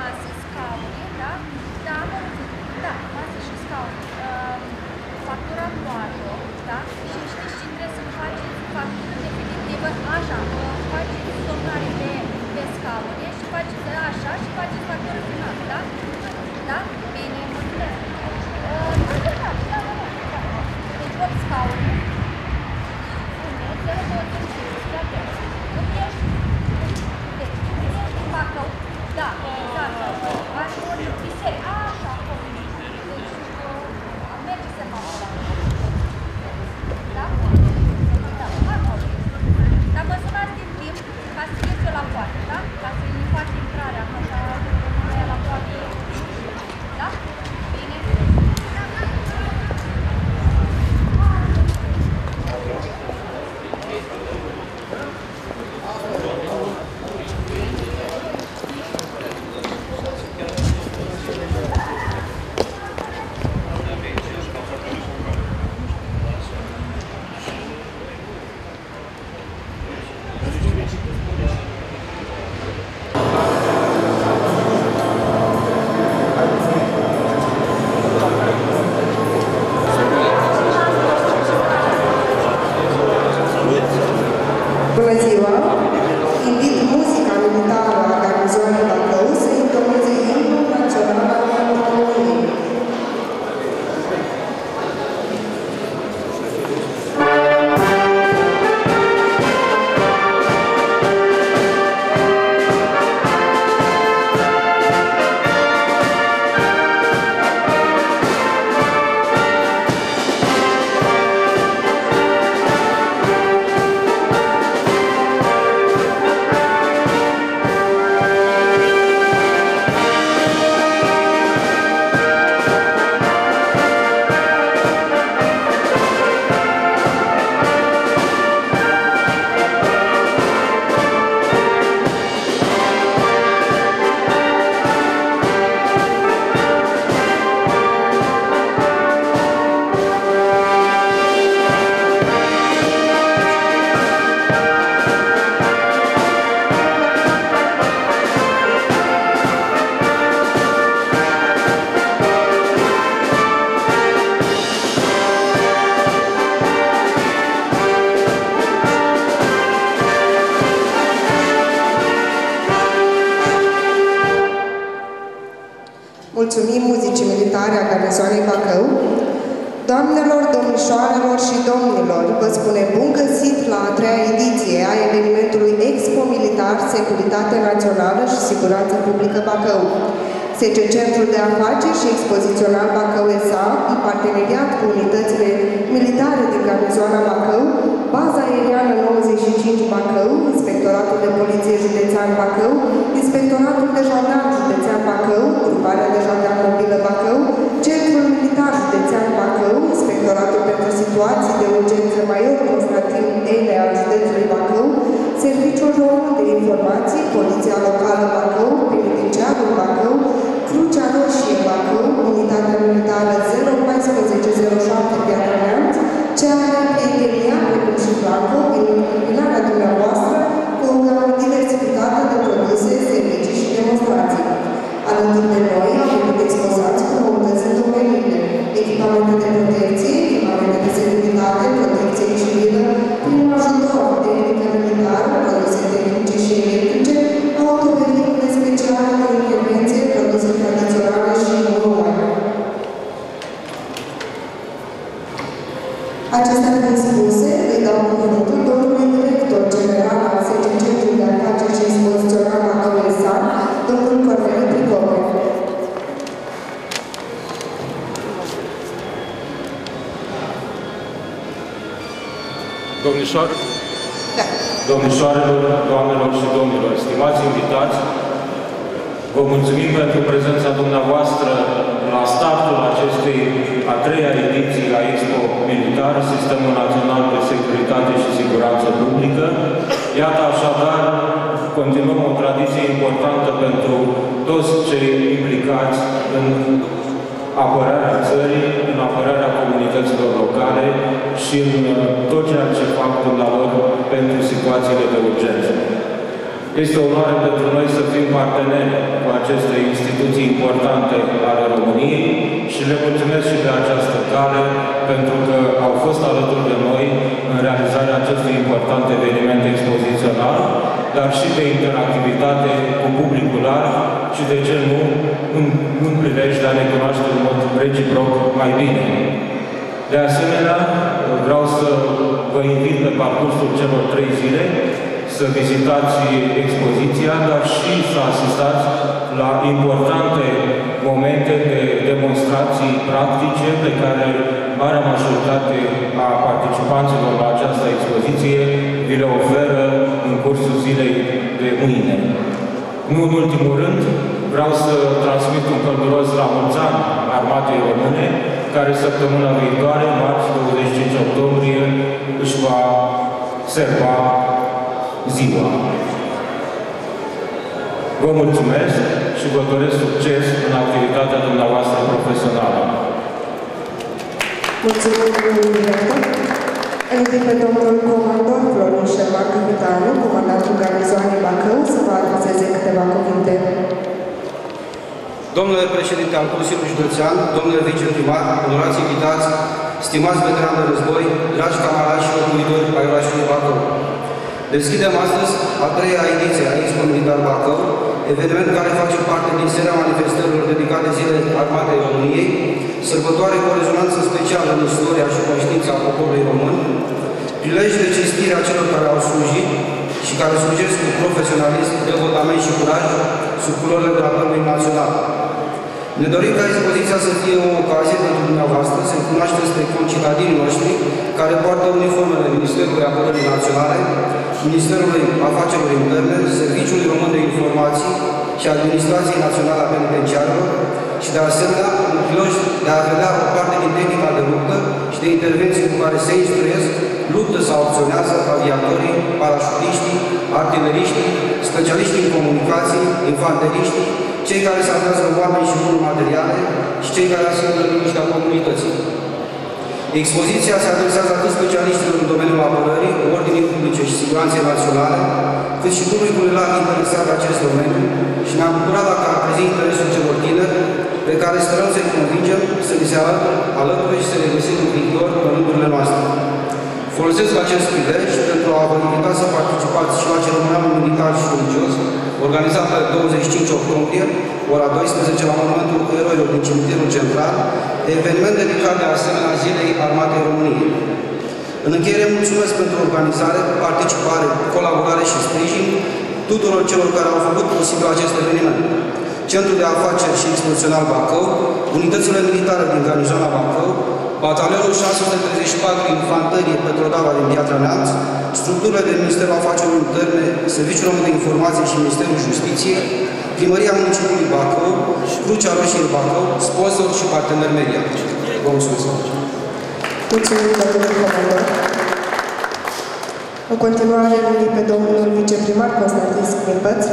masă, scaune, da? Da, da, masă și scaune. Factura toată, da? Și știți ce trebuie să faceți? Factură definitivă, așa, faceți somnare pe scaune și faceți așa și faceți factură finală, da? Da? Bine, mulțumesc. Da. Deci 8 scaune. Bacău, da, exact, biserică, așa, acolo, deci merge semaforul acolo, da? Da, acolo, dar mă sunați din timp ca să ies eu la poartă, da? Ca să-i fac intrarea, așa, la poartă, da? Bine? Mulțumim muzicii militare a Garnizoanei Bacău. Doamnelor, domnișoarelor și domnilor, vă spune bun găsit la a 3-a ediție a evenimentului Expo Militar, Securitate Națională și Siguranță Publică Bacău. SC Centrul de Afaceri și Expozițional Bacău S.A., în parteneriat cu unitățile militare din Garnizoana Bacău, Baza Aeriană 95 Bacău, Inspectoratul de Poliție Județean Bacău, Inspectoratul de Jandarm Județean Bacău, Gruparea de Jandarm Mobilă Bacău, Centrul Militar Județean Bacău, Inspectoratul pentru Situații de Urgență Major Constantin Ele al Județului Bacău, Serviciul Român de Informații, Poliția Locală Bacău, Penitenciarul Bacău, Crucea Roșie Bacău, Unitatea Militară 01407 Piatra Neamț, cea mai prietenia, precum și Blanco, prin întâmpinarea dumneavoastră cu o gamă diversificată de produse, servicii și demonstrații. Alături de noi am venit expozați cu noutăți în domeniile echipamente de protecție, echipamente de securitate, protecție civilă, prin ajutor, tehnică militară, produse tehnice și electrice, autovehicule speciale de intervenție, produse tradiționale și nu numai. Acestea fiind spuse, îi dau cuvântul domnului director general al SC Centrul de Afaceri și Expozițional Bacău S.A., domnul Corneliu Pricope. Domnișoarelor, doamnelor și domnilor, stimați invitați, vă mulțumim pentru prezența dumneavoastră la startul acestei a 3-a ediții a Expo Militar, Sistemul Național de Securitate și Siguranță Publică. Iată așadar, continuăm o tradiție importantă pentru toți cei implicați în apărarea țării, în apărarea comunităților locale și în tot ceea ce fac dumnealor pentru situațiile de urgență. Este o onoare pentru noi să fim parteneri cu aceste instituții importante ale României și le mulțumesc și pe această cale pentru că au fost alături de noi în realizarea acestui important eveniment expozițional, dar și de interactivitate cu publicul larg și, de ce nu, în prilej de a ne cunoaște în mod reciproc mai bine. De asemenea, vreau să vă invit pe parcursul celor 3 zile să vizitați expoziția, dar și să asistați la importante momente de demonstrații practice pe care marea majoritate a participanților la această expoziție vi le oferă în cursul zilei de mâine. Nu în ultimul rând, vreau să transmit un călduros la mulți ani Armatei Române, care săptămâna viitoare, marți 25 octombrie, își va serva ziua. Vă mulțumesc și vă doresc succes în activitatea dumneavoastră profesională. Mulțumim, domnul director. Îl invit pe domnul comandor Florin Șerban Capitanu, comandantul garnizoanei Bacău, să vă adreseze câteva cuvinte. Domnule președinte al Consiliului Județean, domnule viceprimar, onorați invitați, stimați veterani de război, dragi camarași și locuitori ai orașului Bacău. Deschidem astăzi a 3-a ediție a Expo Militar Bacău, eveniment care face parte din seria manifestărilor dedicate Zilei Armatei României, sărbătoare cu o rezonanță specială în istoria și conștiința poporului român, prilej de cinstire a celor care au slujit și care slujesc cu profesionalism, devotament și curaj sub culorile drapelului național. Ne dorim ca expoziția să fie o ocazie pentru dumneavoastră să cunoașteți pe concitadinii noștri care poartă uniformele Ministerului Apărării Naționale, Ministerului Afacerilor Interne, Serviciului Român de Informații și Administrației Naționale a Penitenciarelor și, de asemenea, un prilej de a vedea o parte din tehnica de luptă și de intervenții cu care se instruiesc, luptă sau acționează aviatorii, parașutiștii, artileriștii, specialiștii în comunicații, infanteriștii, cei care salvează oameni și bunuri materiale și cei care asigură liniștea comunității. Expoziția se adresează atât specialiștilor în domeniul apărării, ordinii publice și siguranței naționale, cât și publicul larg interesat de acest domeniu și ne-am bucurat dacă ar trezi interesul celor tineri, pe care sperăm să-i convingem să li se alăture și să le găsim în viitor în rândurile noastre. Folosesc acest prilej pentru a vă invita să participați și la ceremonialul militar și religios, organizat pe 25 octombrie, ora 12, la Monumentul Eroilor din Cimitirul Central, eveniment dedicat de asemenea Zilei Armatei României. În încheiere, mulțumesc pentru organizare, participare, colaborare și sprijin tuturor celor care au făcut posibil acest eveniment. Centrul de Afaceri și Expozițional Bacău, unitățile militare din garnizona Bacău, Batalionul 634 Infanterie Petrodava din Piatra Neamț, structurile de Ministerul Afacerilor Interne, Serviciul Român de Informații și Ministerul Justiției, Primăria Municipiului Bacău, Crucea Roșie Bacău, sponsor și partener media. Vă mulțumesc! Mulțumim, domnule comandor. În continuare, îl invit pe domnul viceprimar Constantin Scripăț.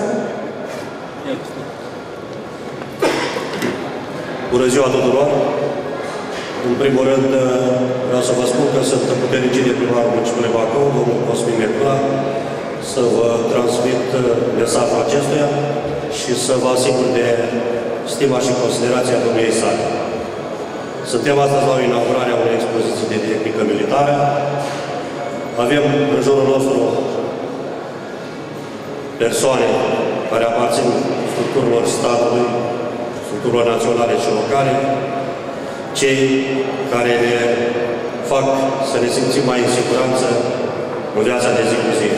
Bună ziua tuturor! În primul rând, vreau să vă spun că sunt puternicii de primarul municipiului Bacău, domnul Cosmin Mecula, să vă transmit mesajul acestuia și să vă asigur de stima și considerația domniei sale. Suntem astăzi la inaugurarea unei expoziții de tehnică militară. Avem în jurul nostru persoane care aparțin structurilor statului, structurilor naționale și locale, cei care ne fac să ne simțim mai în siguranță în viața de zi cu zi.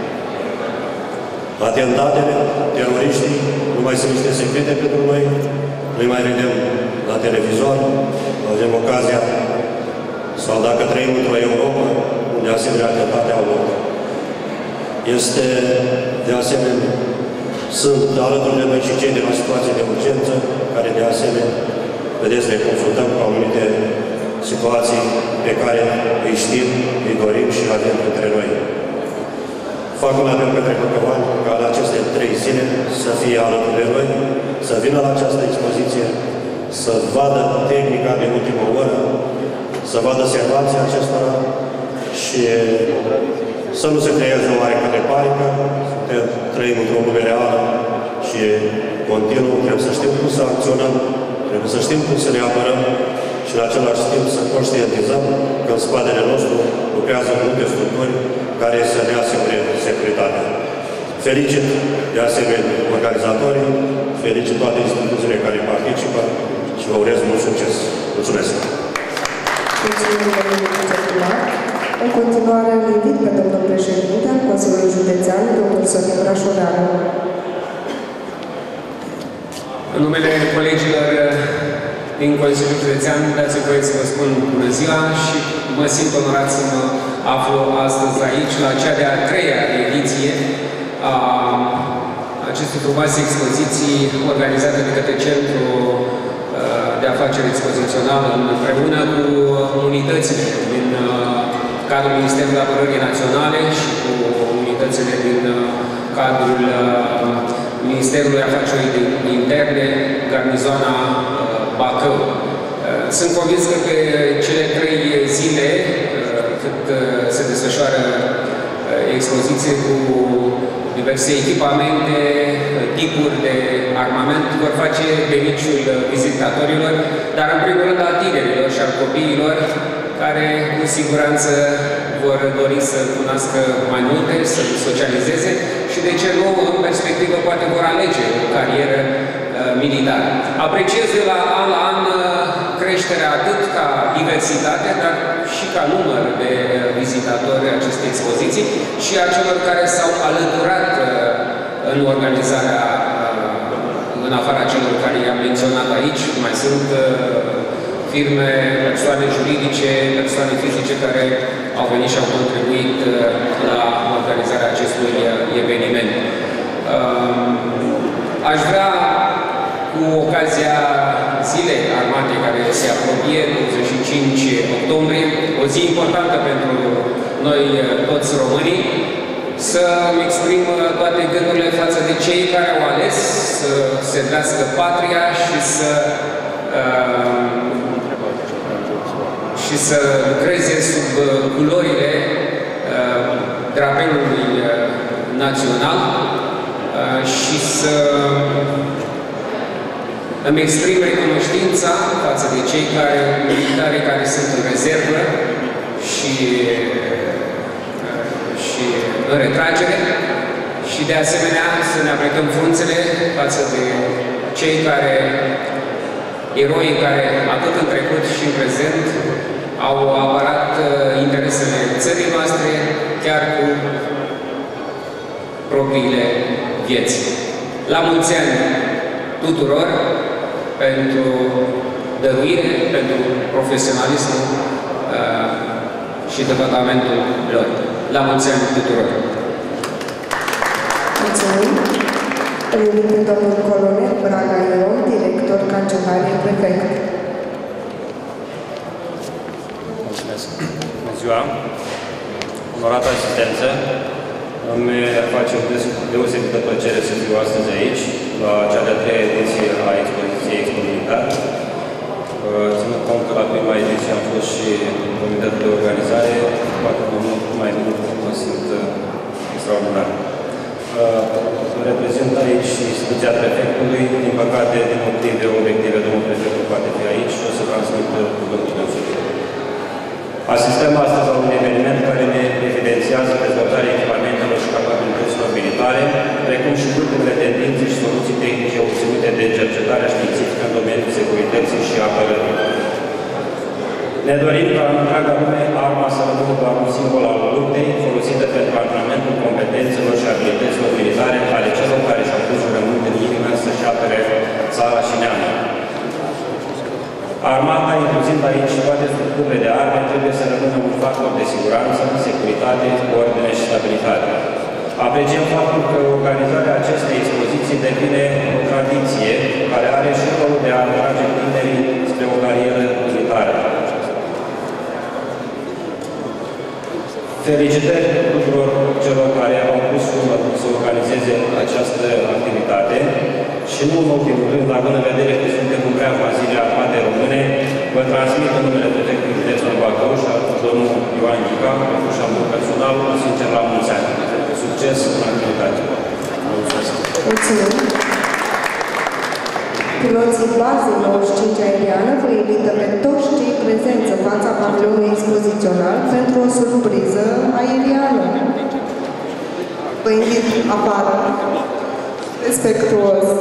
Atentatele, teroriștii, nu mai sunt niște secrete pentru noi, noi mai vedem la televizor, avem ocazia, sau dacă trăim într-o Europa, unde asemenea atentate au loc. Este, de asemenea, sunt alături de noi și cei de la situații de urgență, care de asemenea, vedeți, ne confruntăm cu anumite situații pe care îi știm, îi dorim și le avem între noi. Fac un apel către băcăvani ca la aceste 3 zile să fie alături de noi, să vină la această expoziție, să vadă tehnica de ultimă oră, să vadă servanții acestora și să nu se creeze o oarecare panică, trăim într-o lume reală și continuu, trebuie să știm cum să acționăm, trebuie să știm cum să ne apărăm și în același timp să conștientizăm că în spatele nostru lucrează multe structuri care să ne asigure securitatea. Felicit de asemenea organizatorii, felicit toate instituțiile care participă și vă urez mult succes. Mulțumesc! În continuare, îl invit pe domnul președinte al Consiliului Județean, domnul Sorin Brașoveanu. În numele colegilor din Consiliul Județean, dați-mi voie să vă spun bună ziua și mă simt onorat să mă aflu astăzi aici, la cea de-a treia ediție a acestei frumoase expoziții organizate de către Centrul de Afaceri Expoziționale împreună cu unitățile din cadrul Ministerului Apărării Naționale și cu unitățile din cadrul Ministerului Afacerilor Interne, garnizoana Bacău. Sunt convins că pe cele 3 zile cât se desfășoară expoziție cu diverse echipamente, tipuri de armament, vor face beneficiul vizitatorilor, dar în primul rând al tinerilor și al copiilor, care cu siguranță vor dori să cunoască mai multe, să socializeze și, de ce nu, în perspectivă, poate vor alege o carieră militară. Apreciez de la an la an creșterea atât ca diversitate, dar și ca număr de vizitatori acestei expoziții și a celor care s-au alăturat în organizarea, în afara celor care i-am menționat aici. Mai sunt firme, persoane juridice, persoane fizice care au venit și au contribuit la organizarea acestui eveniment. Aș vrea, cu ocazia Zilei Armatei care se apropie, 25 octombrie, o zi importantă pentru noi toți românii, să-mi exprim toate gândurile față de cei care au ales să servească patria și să lucreze sub culorile drapelului național și să îmi exprim recunoștința față de cei militari care sunt în rezervă și în retragere și de asemenea să ne aplicăm frunțele față de cei eroii care atât în trecut și în prezent au apărat interesele țării noastre chiar cu propriile vieți. La mulți ani tuturor pentru dăruire, pentru profesionalismul și devotamentul lor. La mulți ani tuturor! Mulțumim! Îl invit pe domnul colonel Braga Ion, director Cancelarie Prefect. Mulțumesc! Bună ziua! Onorată asistență! Îmi face o deosebită plăcere să fiu astăzi aici, la cea de-a treia ediție a expoziției Expo Militar. Ținând cont că la prima ediție am fost și în comitetul de organizare, poate mai mult mă simt extraordinar. Reprezint aici instituția prefectului, din păcate, din motive obiective, domnul prefectul poate fi aici și o să transmit cuvântul dânsului. Asistăm astăzi la un eveniment care ne evidențiază dezvoltarea echipamentelor și capabilităților militare, precum și ultimele tendințe și soluții tehnice obținute de cercetarea științifică în domeniul securității și apărării. Ne dorim ca în întreaga lume arma să rămână doar un simbol al luptei, folosită pentru antrenamentul competențelor și abilităților militare ale celor care și-au pus jurământ în inimă să-și apere țara și neamul. Armata, inclusiv aici toate structurile de arme, trebuie să rămână un factor de siguranță, securitate, ordine și stabilitate. Apreciem faptul că organizarea acestei expoziții devine o tradiție care are și rolul de a atrage tinerii spre o carieră militară. Felicitări tuturor celor care au pus umăr să organizeze această activitate și nu în ultimul rând, având în vedere că suntem în preajma Zilei Armatei Române, vă transmit în numele prefectului județului Bacău și al domnul Ioan Ghica, și al meu personal, un sincer la preoții bazei 95 aeriană vă invită pe toți cei prezenți în fața pavilionului expozițional pentru o surpriză aeriană. Vă invit afară, respectuos.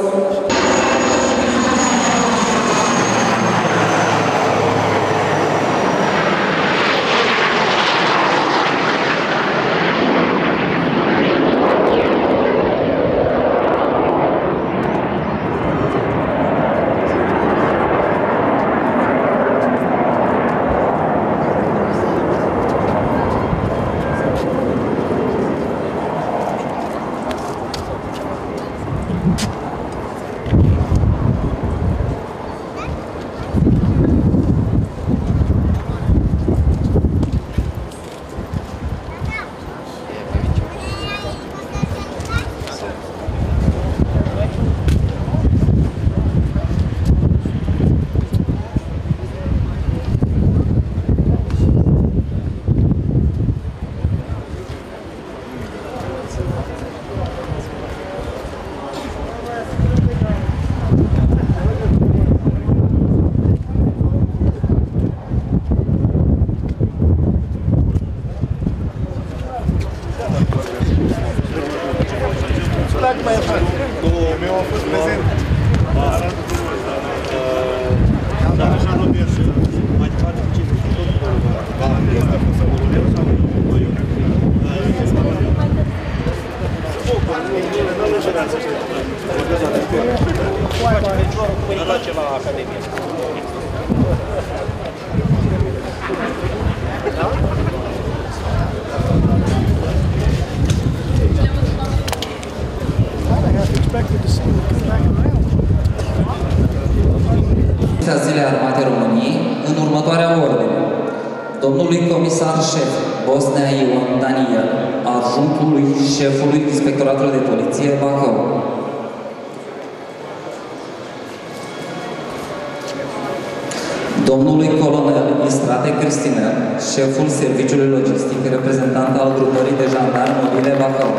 Zilei Armatei României în următoarea ordine. Domnului comisar șef Bosnea Ion Daniel, adjunctului șefului Inspectoratului de Poliție Bacău. Domnului colonel Istrate Cristinel, șeful Serviciului Logistic, reprezentant al grupării de jandarmi mobile Bacău.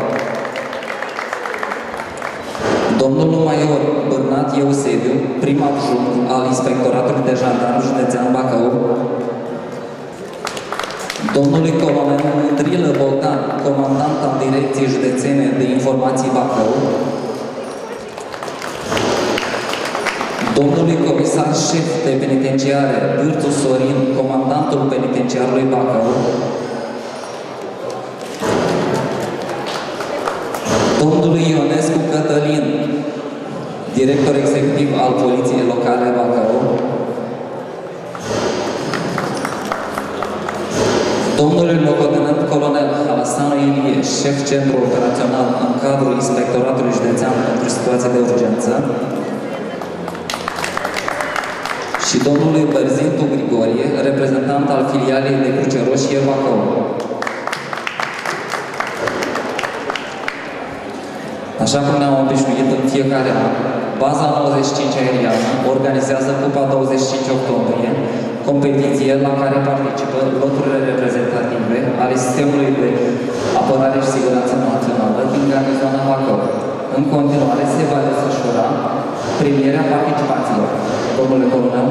Domnul major Bernat Eusebiu, prim adjunct al Inspectoratului de Jandarmi Județean Bacău. Domnului colonel Mândrilă Bogdan, comandant al Direcției Județene de Informații Bacău. Domnului comisar șef de penitenciare Bârțu Sorin, comandantul penitenciarului Bacău. Domnului Ionescu Cătălin, director executiv al Poliției Locale Bacău. Domnului locotenent colonel Halasanu Ilie, șef centru operațional în cadrul Inspectoratului Județean pentru situații de urgență. Și domnului Bărzintu Grigorie, reprezentant al filialei de Cruce Roșie Bacău. Așa cum ne-am obișnuit în fiecare an, baza 95 aeriană organizează Cupa 25 octombrie, competiție la care participă loturile reprezentative ale sistemului de apărare și siguranță națională din garnizoana Bacău. În continuare se va desfășura premierea participanților. Domnule colonel.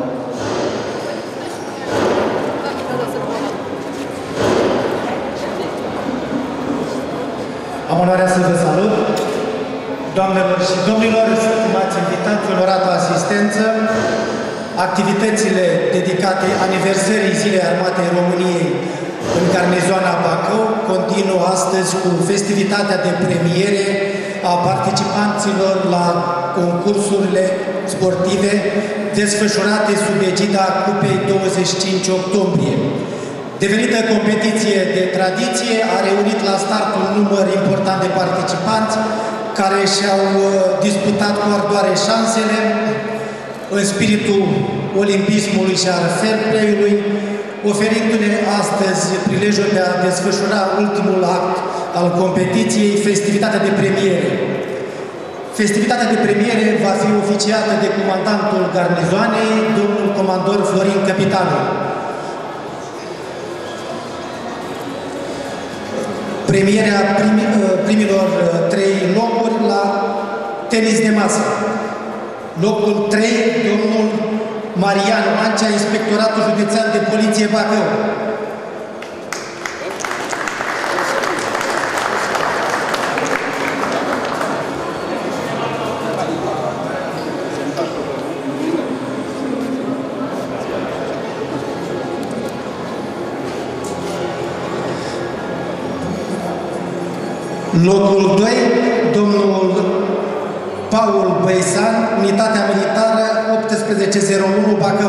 Am onoarea să vă salut. Doamnelor și domnilor, stimați invitați, onorată asistență, activitățile dedicate aniversării Zilei Armatei României în garnizoana Bacău continuă astăzi cu festivitatea de premiere a participanților la concursurile sportive desfășurate sub egida Cupei 25 octombrie. Devenită competiție de tradiție, a reunit la start un număr important de participanți care și-au disputat cu ardoare șansele în spiritul olimpismului și al fair play-ului, oferindu-ne astăzi prilejul de a desfășura ultimul act al competiției, festivitatea de premiere. Festivitatea de premiere va fi oficiată de comandantul garnizoanei, domnul comandor Florin Căpitanu. Premierea primilor 3 locuri la tenis de masă. Locul 3, domnul Marian Mancea, Inspectoratul Județean de Poliție Bacău. Locul 2, domnul Paul Băisan, Unitatea Militară 1801 Bacău.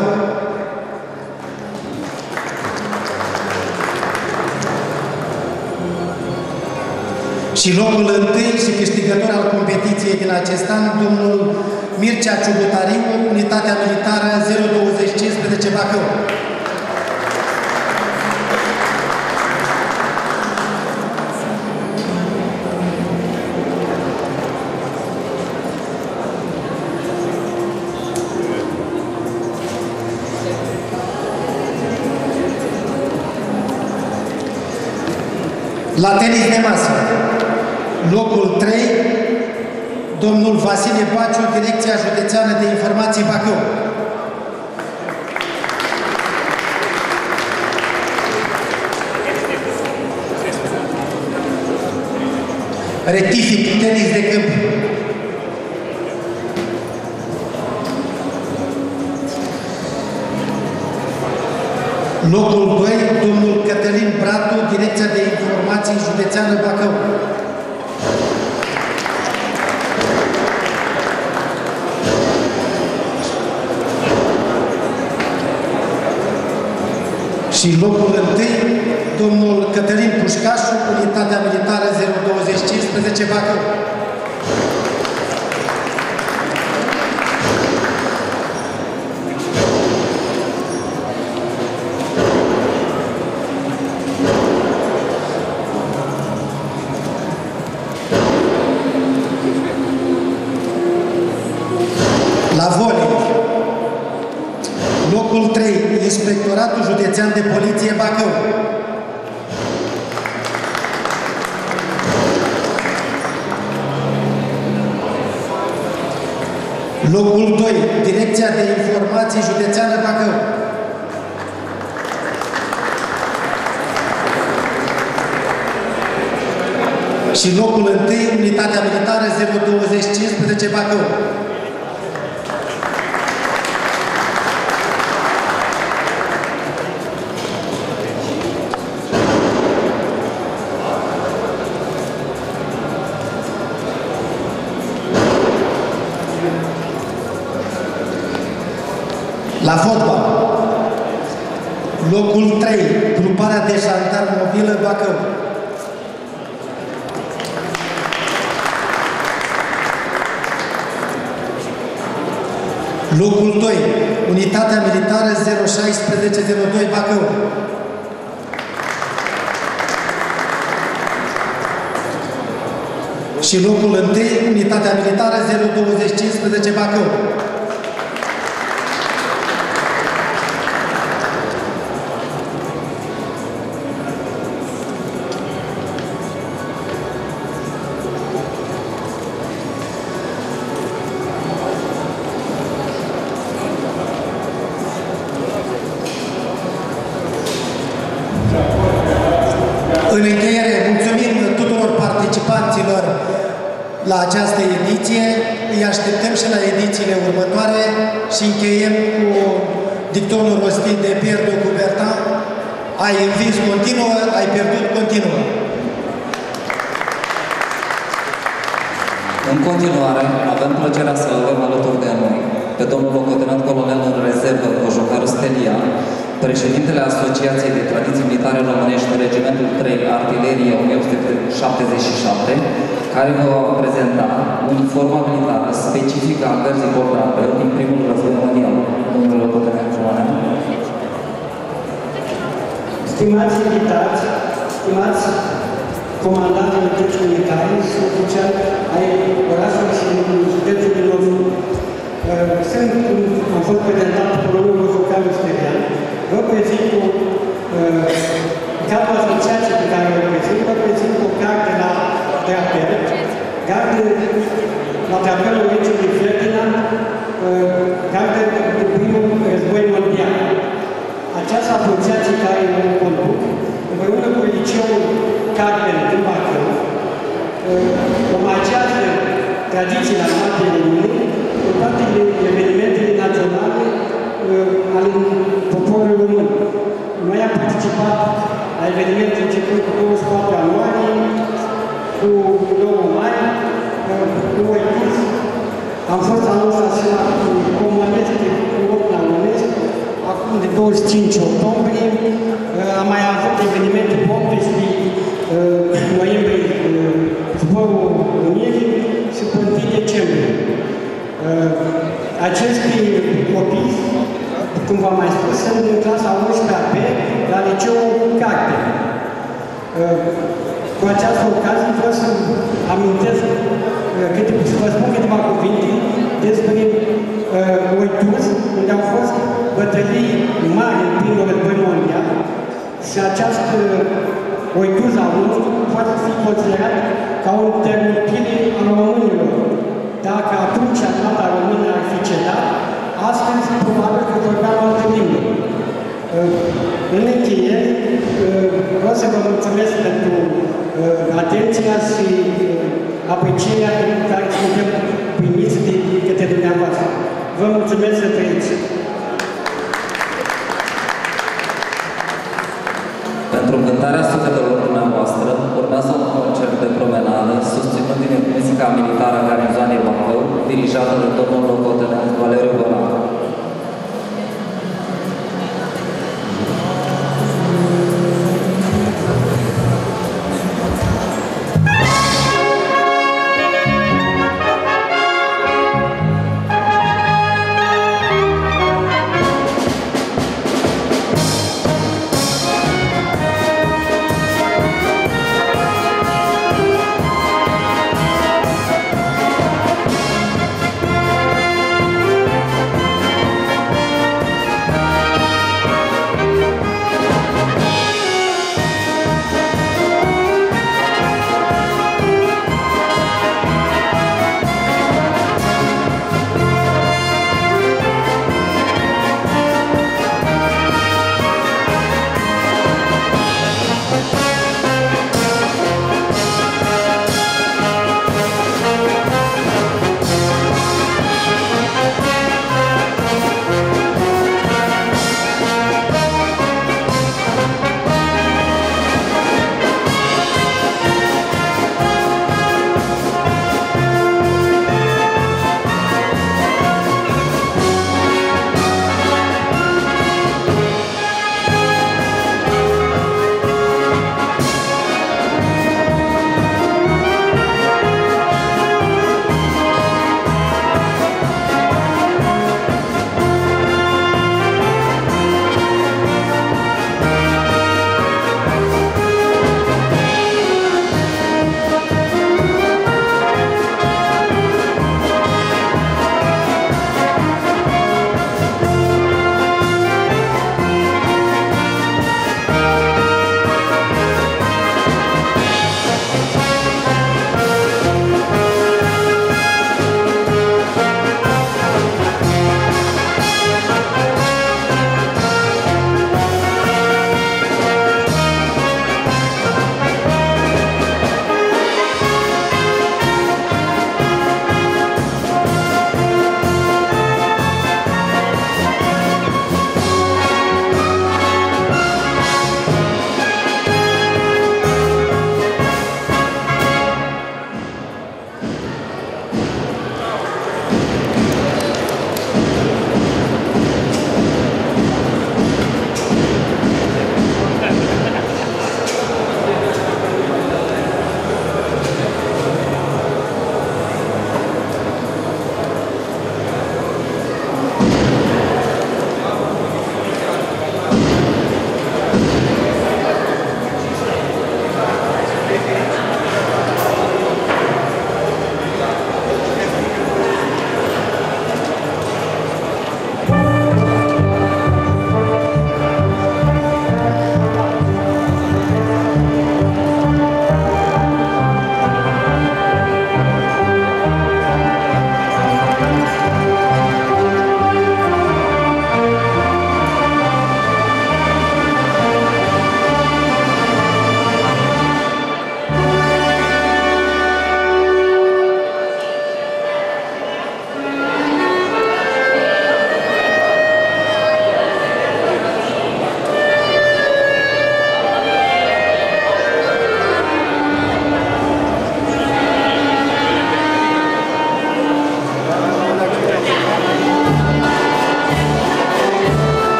Și locul 1 și câștigător al competiției din acest an, domnul Mircea Ciubutariu, Unitatea Militară 02015 Bacău. La tenis de masă, locul 3, domnul Vasile Baciu, Direcția Județeană de Informații Bacău. Rectific, tenis de câmp. Locul 2, domnul Cătălin Bratu, Direcția de Informații Județeană Bacău. Și locul 1, domnul Cătălin Pușcașu, Unitatea Militară 02015 Bacău. La volei, locul 3, Inspectoratul Județean de Poliție Bacău. Locul 2, Direcția de Informații Județeană Bacău. Și locul 1, Unitatea Militară 02015 Bacău. La fotbal, locul 3, Gruparea de Jandarmi Mobilă Bacău. Locul 2, Unitatea Militară 01602 Bacău. Și locul 1, Unitatea Militară 02015 Bacău. În încheiere, mulțumim tuturor participanților la această ediție, îi așteptăm și la edițiile următoare și încheiem cu dictonul rostit de Pierre de Coubertin: ai învins continuă, ai pierdut continuă. În continuare, avem plăcerea să avem alături de noi pe domnul locotenent colonel în rezervă Cojocaru Stelia, președintele Asociației de Tradiții Militare Românești, Regimentul 3, Artilerie 1877, care vă va prezenta uniforma militară specifică a gărzii Bordeaux din primul război mondial. Domnul locotenent colonel. Stimați invitați, stimați comandanți unități militare și oficiali ai orașului și județului Român. Am fost prezentat cu colonelul Cojocaru Stelia. Vă prezint cu capul asociației pe care o prezint, vă prezint cu carte de apel, carte la apelul Regiului Ferdinand, garde de primul război mondial. Această asociație care o conduc, împreună cu liceul Carmen din Bacău, omagează tradițiile armatei române în toate evenimentele naționale ale poporului român. Noi am participat la evenimente începând cu 24 ianuarie, cu 9 mai, cu Oitis. Am fost anul ăsta cu comunist, cu 8 la Românesc, acum de 25 octombrie. Am mai avut evenimente pe 18 noiembrie, Zborul Unirii și pe 1 decembrie. Aceste copii, cum v-am mai spus, sunt în clasa 11-a B la liceul Carte. Cu această ocazie vreau să amintesc, să vă spun câteva cuvinte despre Oitus, unde au fost bătălii mari în primul război mondial și această Oitus a unui poate fi considerat ca un terminpire al românilor. Dacă atunci armata română ar fi cedat, astăzi probabil că vorbeam altă limbă. În încheiere, vreau să vă mulțumesc pentru atenția și aprecierea cu care suntem primiți de către dumneavoastră. Vă mulțumesc să trăiți! Pentru cântarea sufletelor dumneavoastră, urmează un concert de promenadă susținut din muzica militară Garnizoanei Bacău, dirijată de domnul locotenent Valeriu Bălan. Thank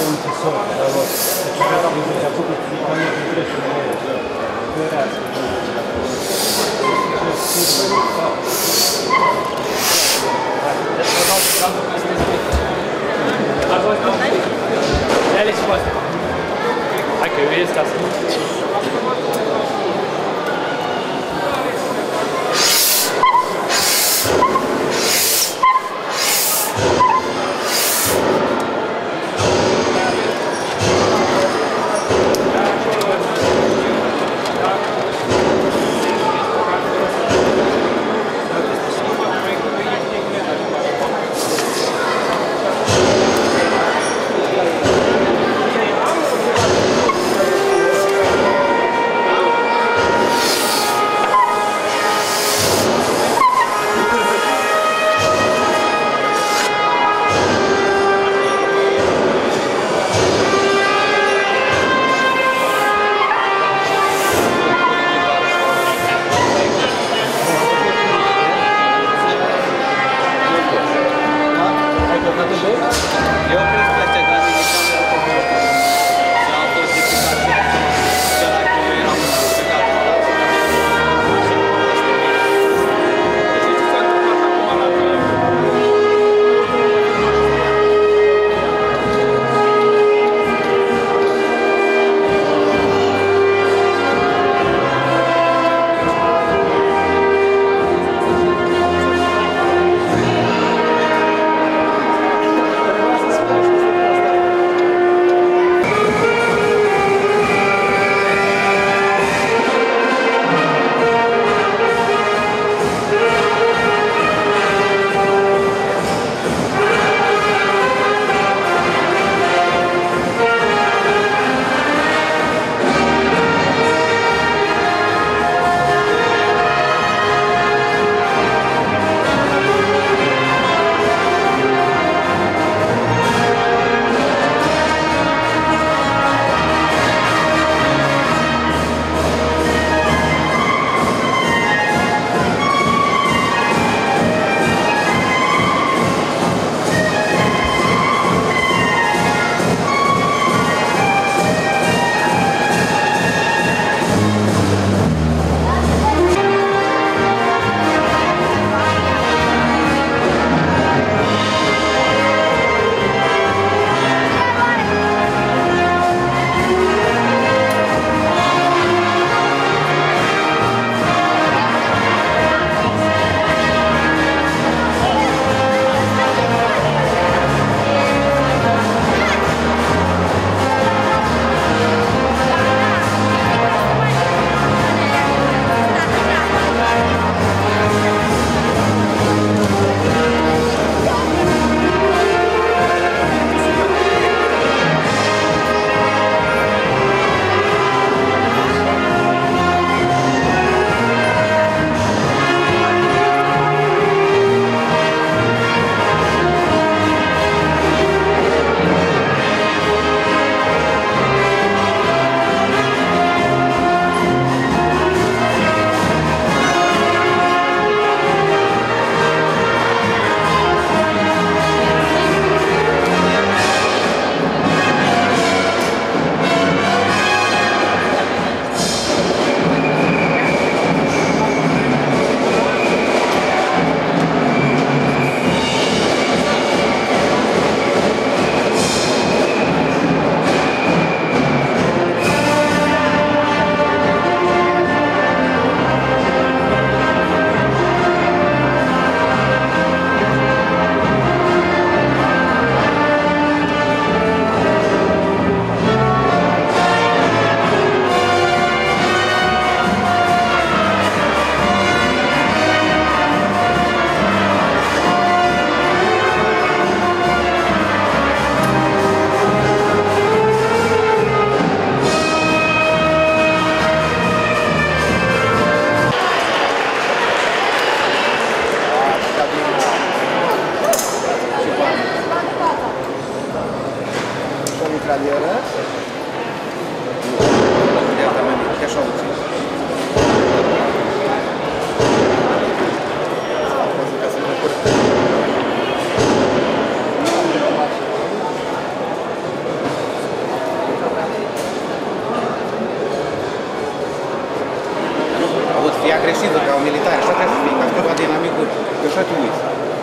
Hai că eu ies ca să... fii agresivă ca un militar, așa trebuie să fii, ca ceva din amicuri, că așa te uiți.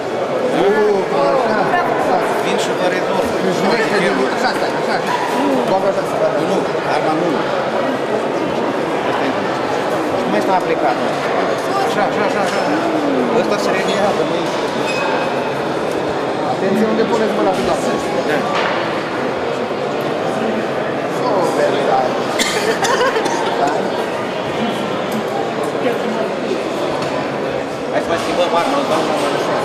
Vin și vă rezolv. Așa stai, așa. Nu, arma nu. Nu mai s-a aplicat. Așa. Ăsta se reglează, măi. Atenție, unde puneți mâna pe doamnă? Da. Super, da. Hai să mai schimbăm arma, o doamnă mă lăsăm.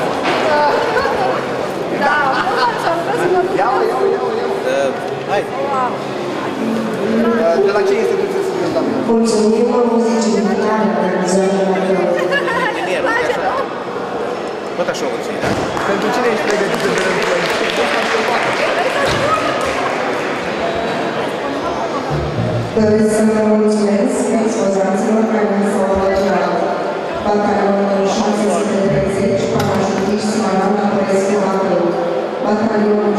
Da, Iau. Hai. De la ce instituție sunteți, doamnă? Mulțumim muzicii militare organizate la Bacău. Tot așa o ții, da? Pentru cine ești pregătit de război? Doresc să vă mulțumesc expozanților care s-au alăturat. Batalionul 630, parașutiști Smaran Părescu Bacău. Batalionul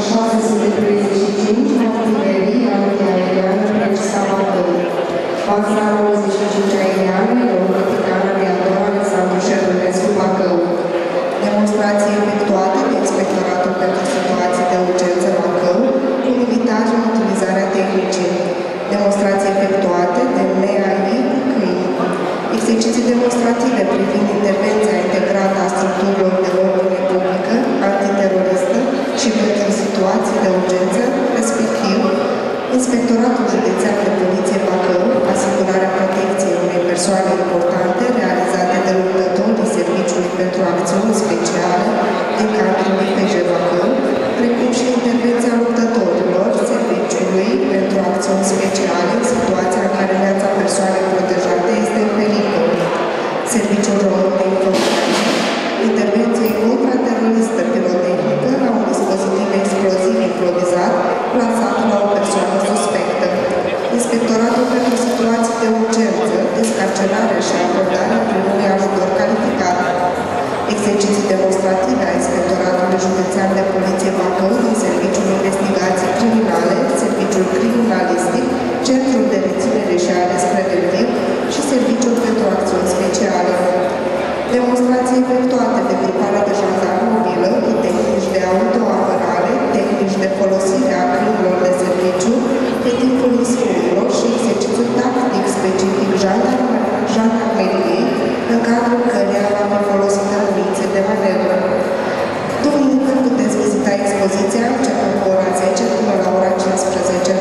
635, artilerie antiaeriană Precisa Bacău. Baza 95 aeriană, Eurocapitan Aviator Alexandru Șervănescu Bacău. Demonstrații efectuate de Inspectoratul pentru Situații de Urgență Bacău cu militari în utilizarea tehnicii. Demonstrații efectuate de MEAI cu câini. Exerciții demonstrative privind intervenția integrată a structurilor de ordine publică, antiteroristă și pentru situații de urgență, respectiv Inspectoratul Județean de Poliție Bacău, asigurarea protecției unei persoane importante realizate de luptătorii Serviciului pentru Acțiuni Speciale din cadrul IPJ Bacău, precum și intervenția luptătorilor Serviciului pentru Acțiuni Speciale în situația în care viața persoanei protejate este în pericol. Serviciul Român de Informații, intervenție contrateroristă pirotehnică la un dispozitiv exploziv improvizat plasat la o persoană suspectă. Inspectoratul pentru Situații de Urgență, descarcerarea și acordarea primului ajutor calificat. Exerciții demonstrative a Inspectoratului Județean de Poliție Bacău din Serviciul Investigații Criminale, Serviciul Criminalistic, Centrul de Reținere și Ales Preventiv și Serviciul pentru Acțiuni Speciale. Demonstrații efectuate de gruparea de jandarmi mobilă cu tehnici de autoapărare, tehnici de folosire a câinilor de serviciu, pe timpul misiunilor și exercițiul tactic specific jandarmeriei, în cadrul căreia va fi folosită muniție de manevră. Duminică puteți vizita expoziția începând cu ora 10 până la ora 15.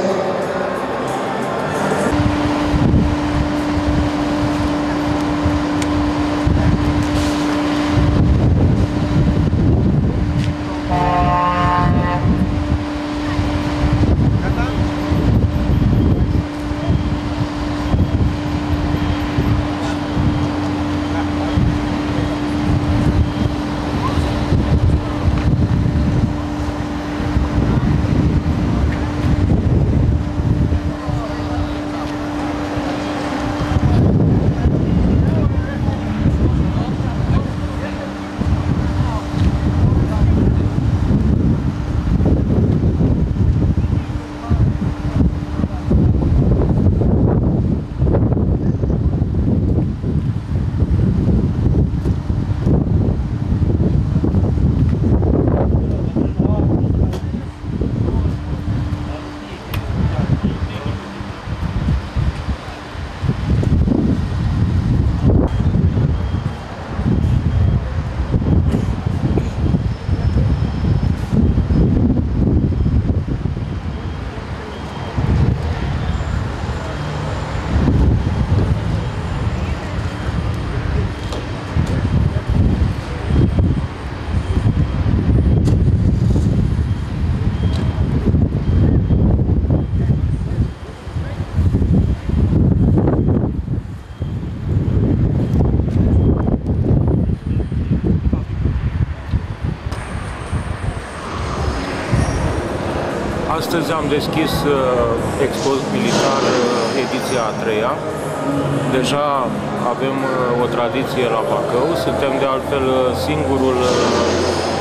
Astăzi am deschis Expo Militar ediția a 3-a. Deja avem o tradiție la Bacău. Suntem de altfel singurul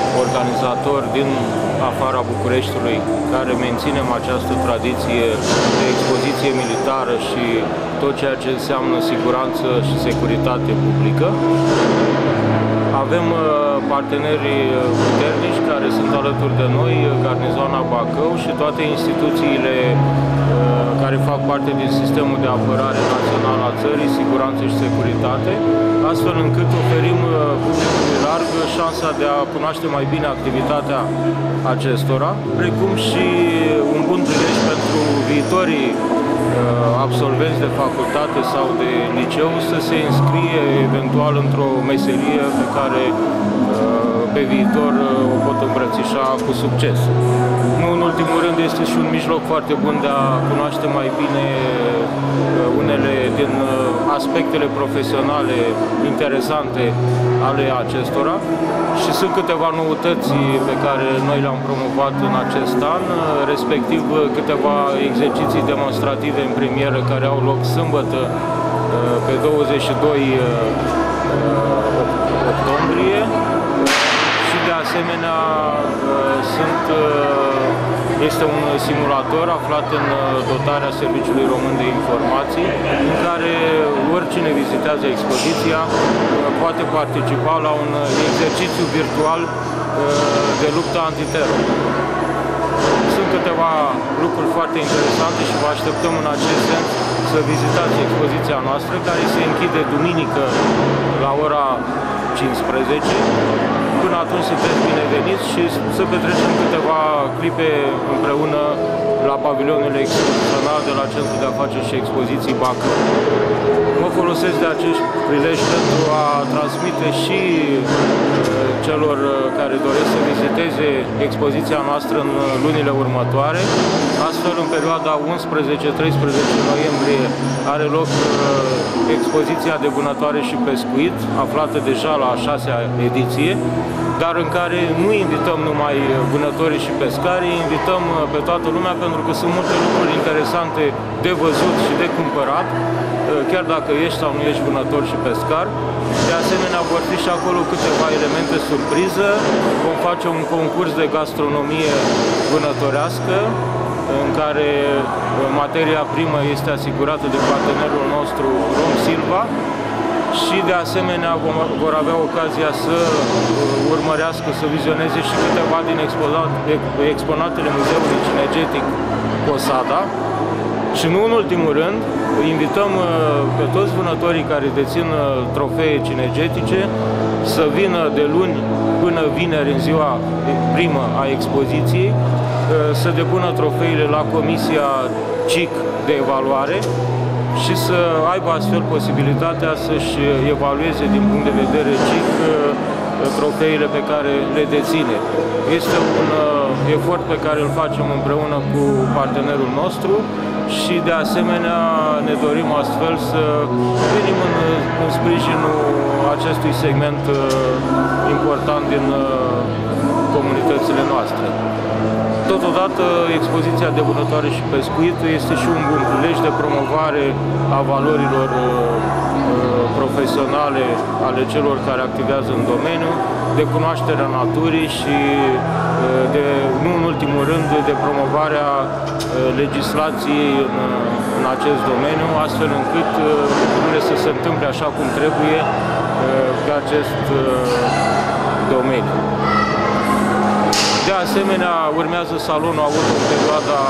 organizator din afara Bucureștiului, care menținem această tradiție de expoziție militară și tot ceea ce înseamnă siguranță și securitate publică. Avem parteneri puternici care sunt alături de noi, Garnizoana Bacău și toate instituțiile care fac parte din sistemul de apărare național a țării, siguranță și securitate, astfel încât oferim publicului larg șansa de a cunoaște mai bine activitatea acestora, precum și un bun prilej pentru viitorii absolvenți de facultate sau de liceu să se înscrie eventual într-o meserie pe care pe viitor o pot îmbrățișa cu succes. Nu în ultimul rând, este și un mijloc foarte bun de a cunoaște mai bine unele din aspectele profesionale interesante ale acestora și sunt câteva noutăți pe care noi le-am promovat în acest an, respectiv câteva exerciții demonstrative în premieră care au loc sâmbătă pe 22 octombrie și de asemenea este un simulator aflat în dotarea Serviciului Român de Informații, în care oricine vizitează expoziția poate participa la un exercițiu virtual de luptă antiteror. Sunt câteva lucruri foarte interesante și vă așteptăm în acest sens să vizitați expoziția noastră, care se închide duminică la ora 15. Până atunci sunteți bineveniți și să petrecem câteva clipe împreună la pavilionul expozițional de la Centrul de Afaceri și Expoziții Bacău. Mă folosesc de acest prilej pentru a transmite și celor care doresc să viziteze expoziția noastră în lunile următoare. Astfel, în perioada 11-13 noiembrie are loc expoziția de vânătoare și pescuit, aflată deja la a 6-a ediție, dar în care nu invităm numai vânătorii și pescarii, invităm pe toată lumea, pentru că sunt multe lucruri interesante de văzut și de cumpărat, chiar dacă ești sau nu ești vânător și pescar. De asemenea, vor fi și acolo câteva elemente surpriză. Vom face un concurs de gastronomie vânătorească, în care materia primă este asigurată de partenerul nostru Rom Silva, și de asemenea vor avea ocazia să urmărească, să vizioneze și câteva din exponatele Muzeului Cinegetic Posada. Și nu în ultimul rând, invităm pe toți vânătorii care dețin trofee cinegetice să vină de luni până vineri, în ziua primă a expoziției, să depună trofeile la Comisia CIC de evaluare și să aibă astfel posibilitatea să-și evalueze din punct de vedere CIC trofeile pe care le deține. Este un efort pe care îl facem împreună cu partenerul nostru și de asemenea ne dorim astfel să venim în sprijinul acestui segment important din comunitățile noastre. Totodată, expoziția de vânătoare și pescuit este și un bun prilej de promovare a valorilor profesionale ale celor care activează în domeniu, de cunoașterea naturii și, nu în ultimul rând, de promovarea legislației în acest domeniu, astfel încât lucrurile să se întâmple așa cum trebuie pe acest domeniu. De asemenea, urmează salonul auto în perioada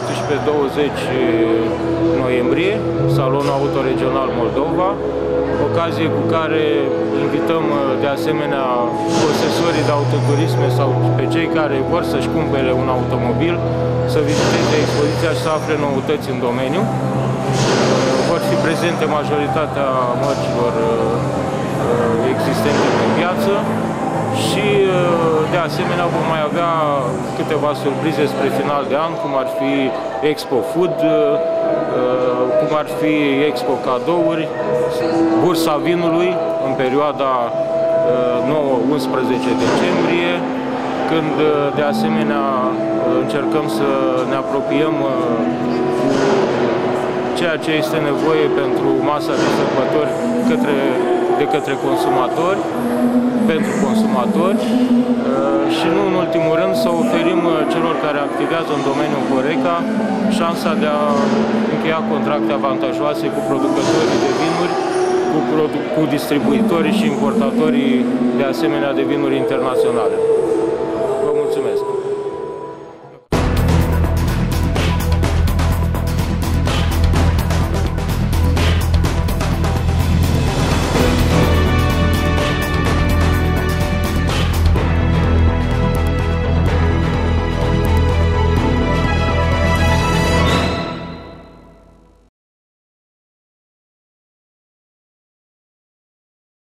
18-20 noiembrie, salonul auto regional Moldova, ocazie cu care invităm de asemenea posesorii de autoturisme sau pe cei care vor să-și cumpere un automobil să viziteze expoziția și să afle noutăți în domeniu. Vor fi prezente majoritatea mărcilor existente pe piață și de asemenea vom mai avea câteva surprize spre final de an, cum ar fi Expo Food, cum ar fi Expo Cadouri, Bursa Vinului în perioada 9-11 decembrie, când de asemenea încercăm să ne apropiem ceea ce este nevoie pentru masa de sărbători către de către consumatori, pentru consumatori și nu în ultimul rând să oferim celor care activează în domeniul HoReCa șansa de a încheia contracte avantajoase cu producătorii de vinuri, cu distribuitorii și importatorii de asemenea de vinuri internaționale.